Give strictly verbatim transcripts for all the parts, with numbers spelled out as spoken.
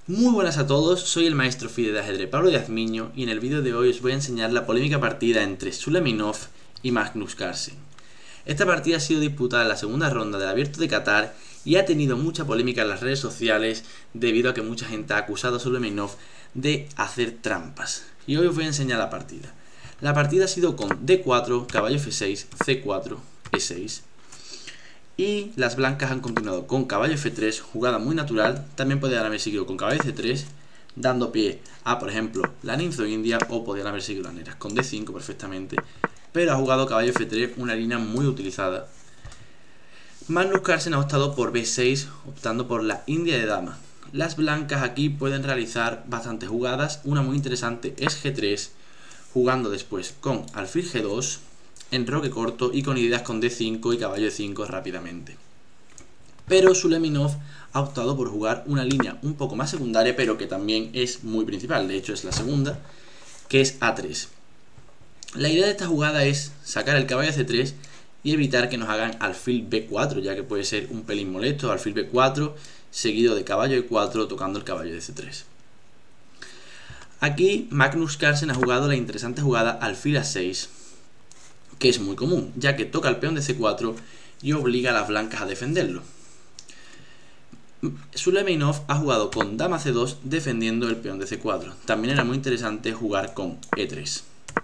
Muy buenas a todos, soy el maestro Fide de ajedrez Pablo Díaz Miño y en el vídeo de hoy os voy a enseñar la polémica partida entre Suleimanov y Magnus Carlsen. Esta partida ha sido disputada en la segunda ronda del Abierto de Qatar y ha tenido mucha polémica en las redes sociales debido a que mucha gente ha acusado a Suleimanov de hacer trampas. Y hoy os voy a enseñar la partida. La partida ha sido con D cuatro, caballo F seis, C cuatro, E seis. Y las blancas han continuado con caballo F tres, jugada muy natural. También podrían haber seguido con caballo C tres, dando pie a, por ejemplo, la ninfa india, o podrían haber seguido las negras con D cinco perfectamente. Pero ha jugado caballo F tres, una línea muy utilizada. Magnus Carlsen ha optado por B seis, optando por la india de dama. Las blancas aquí pueden realizar bastantes jugadas. Una muy interesante es G tres, jugando después con alfil G dos, enroque corto y con ideas con D cinco y caballo E cinco rápidamente. Pero Suleimanov ha optado por jugar una línea un poco más secundaria, pero que también es muy principal, de hecho es la segunda, que es A tres. La idea de esta jugada es sacar el caballo C tres y evitar que nos hagan alfil B cuatro, ya que puede ser un pelín molesto, alfil B cuatro seguido de caballo E cuatro tocando el caballo de C tres. Aquí Magnus Carlsen ha jugado la interesante jugada alfil A seis, que es muy común, ya que toca el peón de C cuatro y obliga a las blancas a defenderlo. Suleimanov ha jugado con dama C dos defendiendo el peón de C cuatro. También era muy interesante jugar con E tres.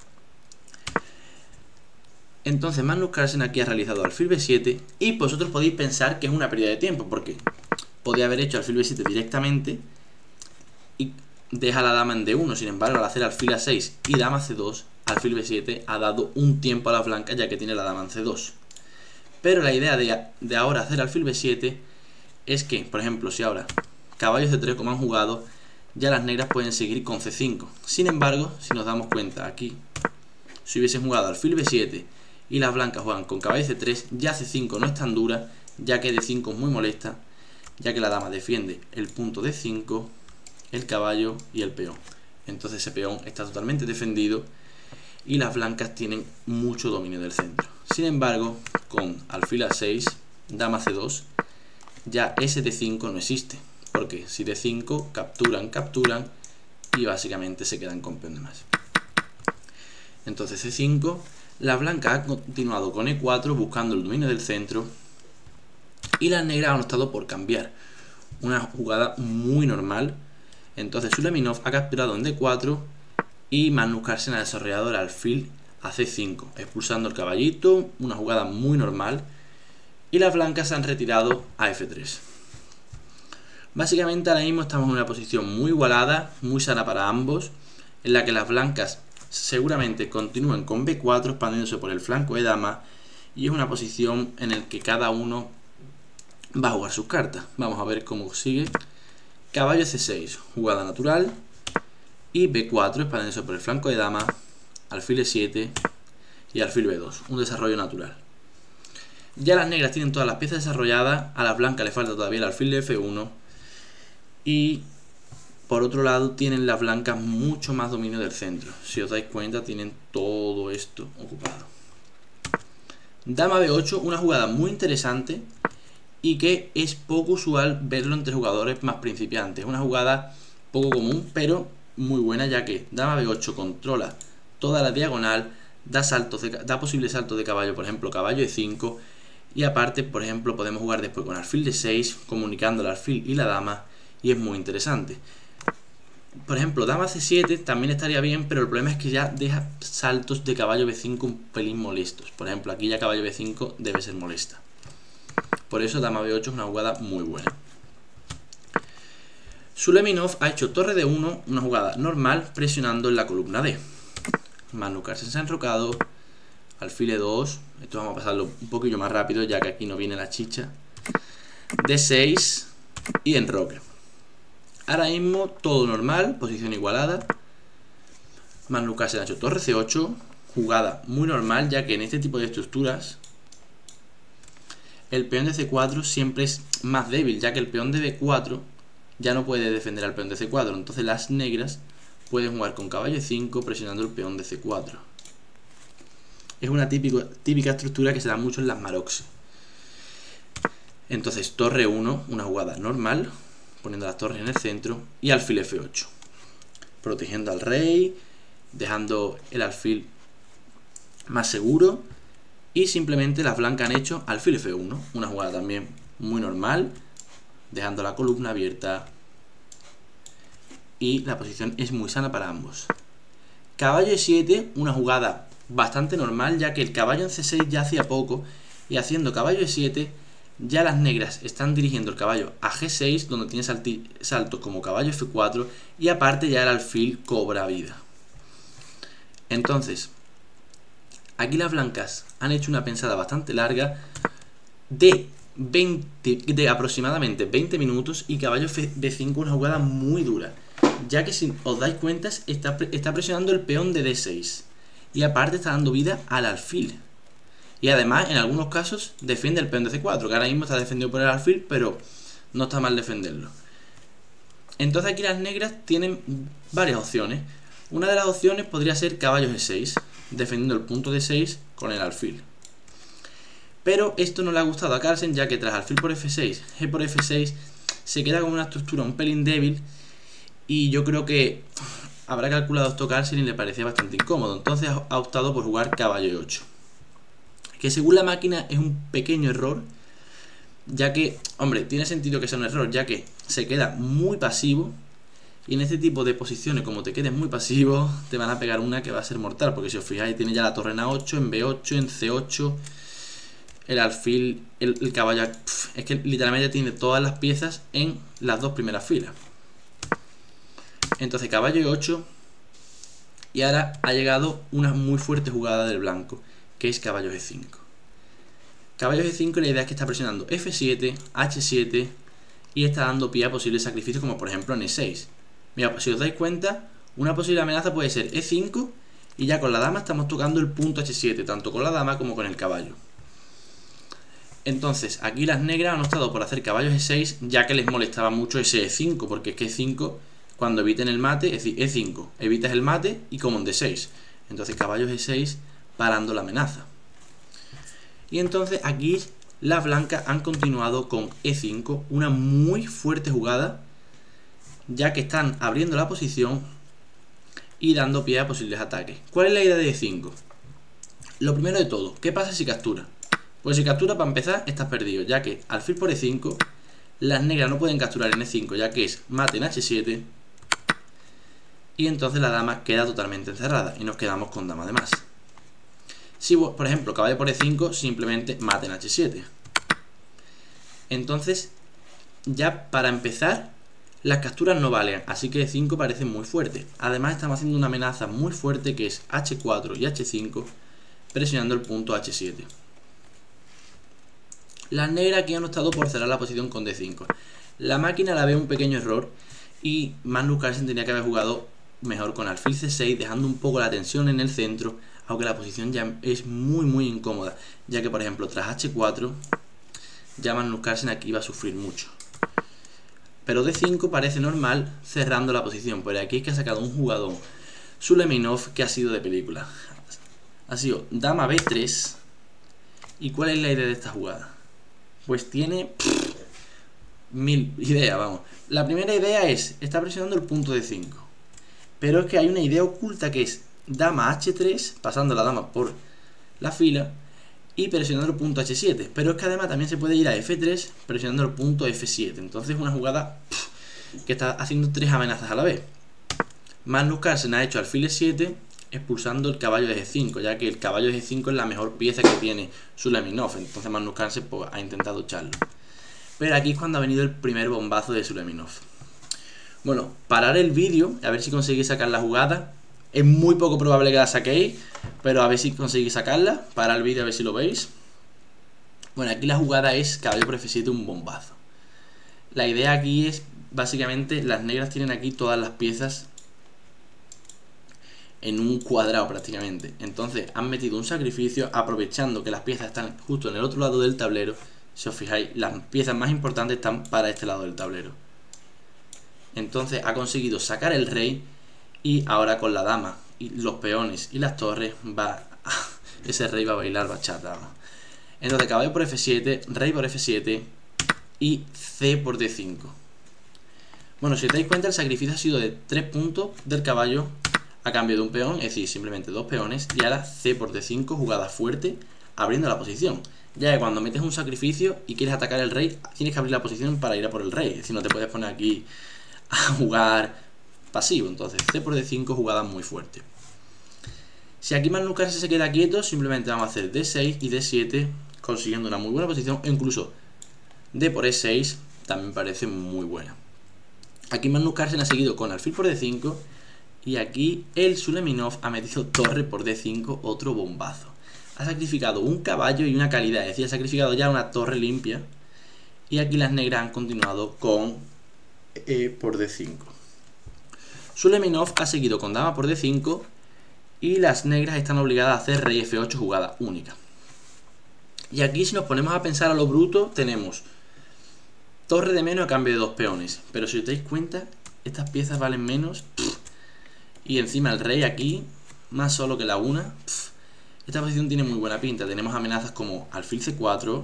Entonces Magnus Carlsen aquí ha realizado alfil B siete y vosotros podéis pensar que es una pérdida de tiempo, porque podía haber hecho alfil B siete directamente y deja la dama en D uno. Sin embargo, al hacer alfil A seis y dama C dos, alfil B siete ha dado un tiempo a las blancas, ya que tiene la dama en C dos. Pero la idea de, de ahora hacer alfil B siete es que, por ejemplo, si ahora caballo C tres como han jugado, ya las negras pueden seguir con C cinco. Sin embargo, si nos damos cuenta aquí, si hubiesen jugado alfil B siete y las blancas juegan con caballo C tres, ya C cinco no es tan dura, ya que D cinco es muy molesta, ya que la dama defiende el punto D cinco, el caballo y el peón. Entonces ese peón está totalmente defendido y las blancas tienen mucho dominio del centro. Sin embargo, con alfil A seis, dama C dos, ya ese D cinco no existe, porque si D cinco capturan, capturan y básicamente se quedan con peón de más. Entonces C cinco, la blanca ha continuado con E cuatro buscando el dominio del centro y las negras han optado por cambiar. Una jugada muy normal. Entonces Suleimanov ha capturado en D cuatro y Magnus Carlsen ha desarrollado el alfil a C cinco, expulsando el caballito, una jugada muy normal, y las blancas se han retirado a F tres. Básicamente ahora mismo estamos en una posición muy igualada, muy sana para ambos, en la que las blancas seguramente continúen con B cuatro expandiéndose por el flanco de dama, y es una posición en la que cada uno va a jugar sus cartas. Vamos a ver cómo sigue. Caballo C seis, jugada natural, y B cuatro expandiéndose por el flanco de dama, alfil E siete y alfil B dos, un desarrollo natural. Ya las negras tienen todas las piezas desarrolladas, a las blancas le falta todavía el alfil de F uno y por otro lado tienen las blancas mucho más dominio del centro. Si os dais cuenta, tienen todo esto ocupado. Dama B ocho, una jugada muy interesante y que es poco usual verlo entre jugadores más principiantes. Una jugada poco común, pero muy buena, ya que dama B ocho controla toda la diagonal, da saltos de, da posibles saltos de caballo, por ejemplo caballo E cinco, y aparte, por ejemplo, podemos jugar después con alfil D seis, comunicando el alfil y la dama, y es muy interesante. Por ejemplo, dama C siete también estaría bien, pero el problema es que ya deja saltos de caballo B cinco un pelín molestos. Por ejemplo, aquí ya caballo B cinco debe ser molesta. Por eso dama B ocho es una jugada muy buena. Suleimanov ha hecho torre D uno, una jugada normal, presionando en la columna D. Magnus Carlsen se ha enrocado, alfil E dos, esto vamos a pasarlo un poquillo más rápido ya que aquí no viene la chicha, D seis y enroque. Ahora mismo todo normal, posición igualada. Magnus Carlsen ha hecho torre C ocho, jugada muy normal, ya que en este tipo de estructuras el peón de C cuatro siempre es más débil, ya que el peón de B cuatro ya no puede defender al peón de C cuatro. Entonces las negras pueden jugar con caballo E cinco presionando el peón de C cuatro. Es una típico, típica estructura que se da mucho en las Maroc. Entonces torre uno, una jugada normal, poniendo las torres en el centro, y alfil efe ocho, protegiendo al rey, dejando el alfil más seguro. Y simplemente las blancas han hecho alfil efe uno, una jugada también muy normal, dejando la columna abierta, y la posición es muy sana para ambos. Caballo e siete, una jugada bastante normal, ya que el caballo en ce seis ya hacía poco, y haciendo caballo e siete ya las negras están dirigiendo el caballo a ge seis, donde tiene saltos como caballo efe cuatro, y aparte ya el alfil cobra vida. Entonces, aquí las blancas han hecho una pensada bastante larga de, veinte, de aproximadamente veinte minutos, y caballo be cinco, una jugada muy dura, ya que si os dais cuenta está, está presionando el peón de de seis, y aparte está dando vida al alfil. Y además, en algunos casos, defiende el peón de ce cuatro, que ahora mismo está defendido por el alfil, pero no está mal defenderlo. Entonces aquí las negras tienen varias opciones. Una de las opciones podría ser caballo ge seis, defendiendo el punto de seis con el alfil. Pero esto no le ha gustado a Carlsen, ya que tras alfil por efe seis, ge por efe seis, se queda con una estructura un pelín débil, y yo creo que habrá calculado esto Carlsen y le parecía bastante incómodo. Entonces ha optado por jugar caballo e ocho. Que según la máquina es un pequeño error, ya que, hombre, tiene sentido que sea un error, ya que se queda muy pasivo, y en este tipo de posiciones, como te quedes muy pasivo, te van a pegar una que va a ser mortal, porque si os fijáis tiene ya la torre en a ocho, en be ocho, en ce ocho, el alfil, el, el caballo, pf, es que literalmente tiene todas las piezas en las dos primeras filas. Entonces caballo e ocho, y ahora ha llegado una muy fuerte jugada del blanco, que es caballo ge cinco. Caballo ge cinco, la idea es que está presionando efe siete, hache siete, y está dando pie a posibles sacrificios, como por ejemplo en e seis. Mira, si os dais cuenta, una posible amenaza puede ser e cinco, y ya con la dama estamos tocando el punto hache siete, tanto con la dama como con el caballo. Entonces, aquí las negras han optado por hacer caballo ge seis, ya que les molestaba mucho ese e cinco, porque es que e cinco, cuando eviten el mate, es decir, e cinco, evitas el mate y como en de seis. Entonces caballo ge seis, parando la amenaza. Y entonces aquí las blancas han continuado con e cinco, una muy fuerte jugada, ya que están abriendo la posición y dando pie a posibles ataques. ¿Cuál es la idea de e cinco? Lo primero de todo, ¿qué pasa si captura? Pues si captura, para empezar, estás perdido, ya que alfil por e cinco, las negras no pueden capturar en e cinco, ya que es mate en hache siete, y entonces la dama queda totalmente encerrada y nos quedamos con dama de más. Si, por ejemplo, caballo por e cinco, simplemente mate en hache siete. Entonces, ya para empezar, las capturas no valen, así que e cinco parece muy fuerte. Además, estamos haciendo una amenaza muy fuerte, que es hache cuatro y hache cinco, presionando el punto hache siete. Las negras aquí han optado por cerrar la posición con de cinco. La máquina la ve un pequeño error, y Magnus Carlsen tenía que haber jugado mejor con alfil ce seis, dejando un poco la tensión en el centro, aunque la posición ya es muy muy incómoda, ya que por ejemplo tras hache cuatro ya Magnus Carlsen aquí va a sufrir mucho. Pero de cinco parece normal cerrando la posición, pero aquí es que ha sacado un jugador Suleimanov que ha sido de película. Ha sido dama be tres. ¿Y cuál es la idea de esta jugada? Pues tiene pff, mil ideas, vamos. La primera idea es, está presionando el punto de cinco, pero es que hay una idea oculta, que es dama hache tres, pasando la dama por la fila y presionando el punto hache siete, pero es que además también se puede ir a efe tres presionando el punto efe siete. Entonces es una jugada pff, que está haciendo tres amenazas a la vez. Magnus Carlsen ha hecho alfil e siete, expulsando el caballo de ge cinco, ya que el caballo de ge cinco es la mejor pieza que tiene Suleimanov. Entonces Magnus Carlsen pues, ha intentado echarlo. Pero aquí es cuando ha venido el primer bombazo de Suleimanov. Bueno, parar el vídeo, a ver si conseguís sacar la jugada. Es muy poco probable que la saquéis, pero a ver si conseguís sacarla. Parar el vídeo a ver si lo veis. Bueno, aquí la jugada es caballo por efe siete, un bombazo. La idea aquí es, básicamente, las negras tienen aquí todas las piezas en un cuadrado prácticamente. Entonces han metido un sacrificio, aprovechando que las piezas están justo en el otro lado del tablero. Si os fijáis, las piezas más importantes están para este lado del tablero. Entonces ha conseguido sacar el rey, y ahora con la dama y los peones y las torres va ese rey va a bailar bachata. Entonces caballo por efe siete, rey por efe siete y ce por de cinco. Bueno, si os dais cuenta, el sacrificio ha sido de tres puntos del caballo a cambio de un peón, es decir, simplemente dos peones. Y ahora C por D cinco, jugada fuerte, abriendo la posición. Ya que cuando metes un sacrificio y quieres atacar el rey, tienes que abrir la posición para ir a por el rey. Es decir, no te puedes poner aquí a jugar pasivo. Entonces, C por D cinco, jugada muy fuerte. Si aquí Magnus Carlsen se queda quieto, simplemente vamos a hacer D seis y D siete, consiguiendo una muy buena posición. E incluso D por E seis también parece muy buena. Aquí Magnus Carlsen ha seguido con alfil por D cinco. Y aquí el Suleminov ha metido torre por D cinco, otro bombazo. Ha sacrificado un caballo y una calidad, es decir, ha sacrificado ya una torre limpia. Y aquí las negras han continuado con E por D cinco. Suleminov ha seguido con dama por D cinco. Y las negras están obligadas a hacer rey F ocho, jugada única. Y aquí, si nos ponemos a pensar a lo bruto, tenemos torre de menos a cambio de dos peones. Pero si os dais cuenta, estas piezas valen menos. Pff, y encima el rey aquí, más solo que la una. Pff, esta posición tiene muy buena pinta. Tenemos amenazas como alfil C cuatro.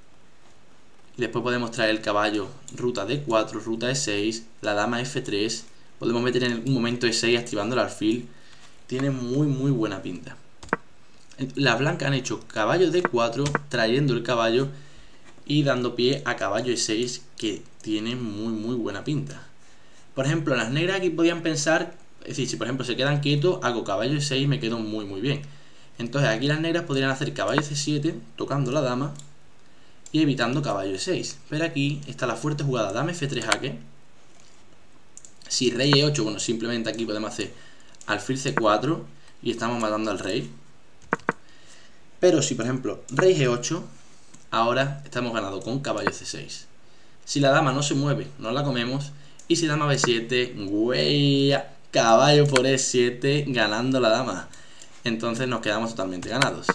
Y después podemos traer el caballo ruta D cuatro, ruta E seis, la dama F tres. Podemos meter en un momento E seis activando el alfil. Tiene muy muy buena pinta. Las blancas han hecho caballo D cuatro, trayendo el caballo y dando pie a caballo E seis, que tiene muy muy buena pinta. Por ejemplo, las negras aquí podían pensar, es decir, si por ejemplo se quedan quietos, hago caballo E seis y me quedo muy muy bien. Entonces aquí las negras podrían hacer caballo C siete, tocando la dama y evitando caballo E seis. Pero aquí está la fuerte jugada dama F tres jaque. Si rey E ocho, bueno, simplemente aquí podemos hacer alfil C cuatro y estamos matando al rey. Pero si por ejemplo rey G ocho, ahora estamos ganando con caballo C seis. Si la dama no se mueve, no la comemos. Y si dama B siete, güey, caballo por E siete, ganando la dama. Entonces nos quedamos totalmente ganados.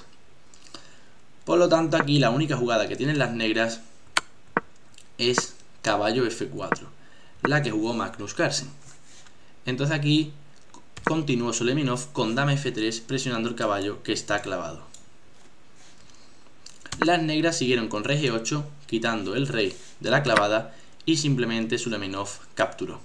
Por lo tanto, aquí la única jugada que tienen las negras es caballo F cuatro, la que jugó Magnus Carlsen. Entonces aquí continuó Suleminov con dama F tres, presionando el caballo que está clavado. Las negras siguieron con rey G ocho, quitando el rey de la clavada, y simplemente Suleminov capturó.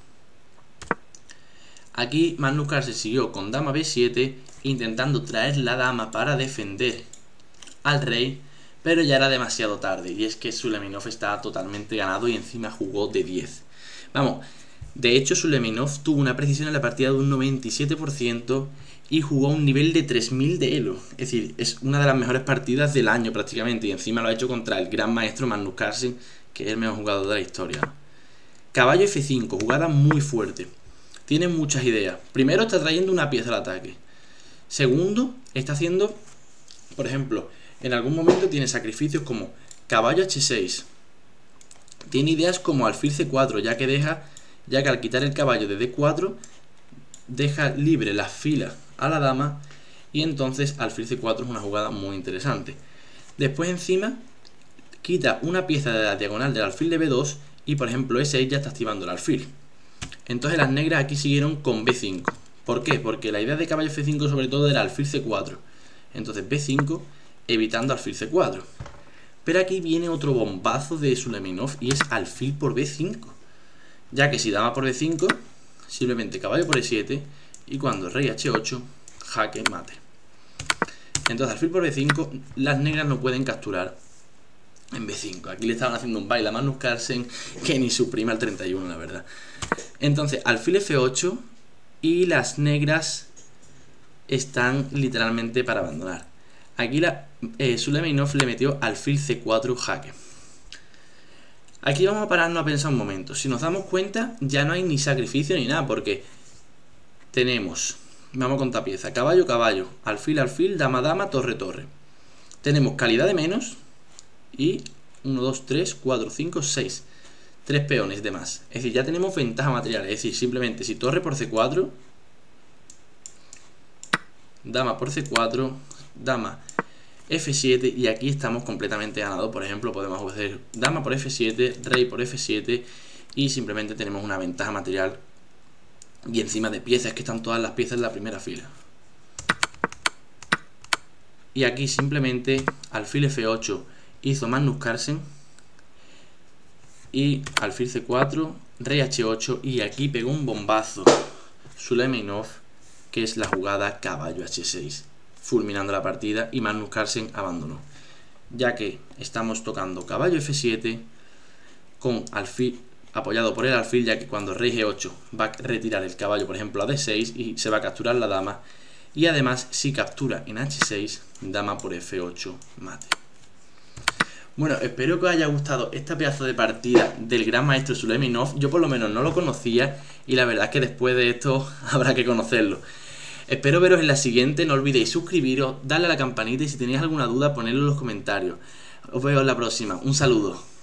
Aquí Magnus Carlsen siguió con dama B siete, intentando traer la dama para defender al rey, pero ya era demasiado tarde, y es que Suleminov estaba totalmente ganado y encima jugó de diez. Vamos, de hecho Suleminov tuvo una precisión en la partida de un noventa y siete por ciento y jugó a un nivel de tres mil de elo. Es decir, es una de las mejores partidas del año prácticamente, y encima lo ha hecho contra el gran maestro Magnus Carlsen, que es el mejor jugador de la historia. Caballo F cinco, jugada muy fuerte. Tiene muchas ideas. Primero, está trayendo una pieza al ataque. Segundo, está haciendo, por ejemplo, en algún momento tiene sacrificios como caballo H seis. Tiene ideas como alfil C cuatro, ya que deja, ya que al quitar el caballo de D cuatro deja libre la fila a la dama, y entonces alfil C cuatro es una jugada muy interesante. Después encima quita una pieza de la diagonal del alfil de B dos y por ejemplo E seis ya está activando el alfil. Entonces las negras aquí siguieron con B cinco. ¿Por qué? Porque la idea de caballo F cinco sobre todo era alfil C cuatro. Entonces B cinco evitando alfil C cuatro. Pero aquí viene otro bombazo de Suleminov y es alfil por B cinco. Ya que si dama por B cinco, simplemente caballo por E siete y cuando rey H ocho, jaque mate. Entonces alfil por B cinco, las negras no pueden capturar en B cinco. Aquí le estaban haciendo un baile a Magnus Carlsen que ni su prima al treinta y uno, la verdad. Entonces alfil F ocho y las negras están literalmente para abandonar. Aquí la, eh, Suleminov le metió alfil C cuatro jaque. Aquí vamos a pararnos a pensar un momento. Si nos damos cuenta, ya no hay ni sacrificio ni nada, porque tenemos, vamos a contar pieza, caballo, caballo, alfil, alfil, dama, dama, torre, torre. Tenemos calidad de menos y uno, dos, tres, cuatro, cinco, seis. tres peones de más. Es decir, ya tenemos ventaja material. Es decir, simplemente si torre por C cuatro, dama por C cuatro, dama F siete, y aquí estamos completamente ganados. Por ejemplo, podemos hacer dama por F siete, rey por F siete y simplemente tenemos una ventaja material. Y encima de piezas, que están todas las piezas en la primera fila. Y aquí simplemente alfil F ocho hizo Magnus Carlsen y alfil C cuatro, rey hache ocho y aquí pegó un bombazo Suleimanov, que es la jugada caballo hache seis, fulminando la partida, y Magnus Carlsen abandonó, ya que estamos tocando caballo efe siete con alfil apoyado por el alfil, ya que cuando rey ge ocho va a retirar el caballo, por ejemplo, a de seis y se va a capturar la dama, y además si captura en hache seis, dama por efe ocho mate. Bueno, espero que os haya gustado esta pedazo de partida del gran maestro Suleimanov. Yo por lo menos no lo conocía y la verdad es que después de esto habrá que conocerlo. Espero veros en la siguiente, no olvidéis suscribiros, darle a la campanita y si tenéis alguna duda ponedlo en los comentarios. Os veo en la próxima, un saludo.